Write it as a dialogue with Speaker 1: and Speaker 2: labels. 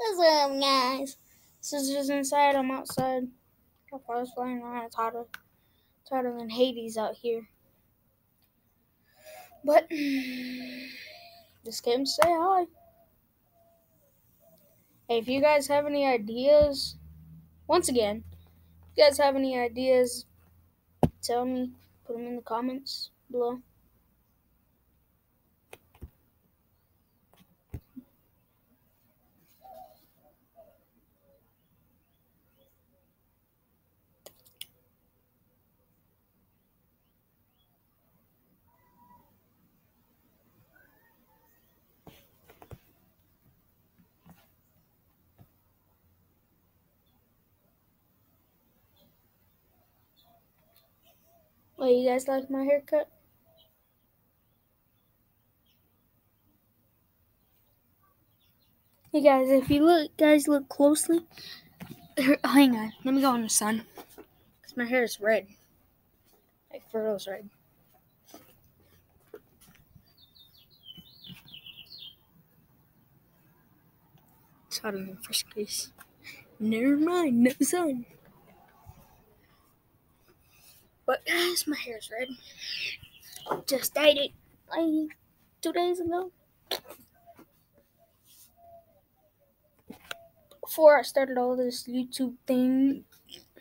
Speaker 1: What's up, guys? Sisters inside, I'm outside. I was flying around. It's hotter than Hades out here. But just came to say hi. Hey, if you guys have any ideas, once again, if you guys have any ideas, tell me. Put them in the comments below. Oh, you guys like my haircut? Hey guys, if you look closely. Hang on, let me go in the sun. Cause my hair is red, like Frodo's red. It's hot in the first place. Never mind, no sun. But guys, my hair's red. Just dyed it like 2 days ago. Before I started all this YouTube thing,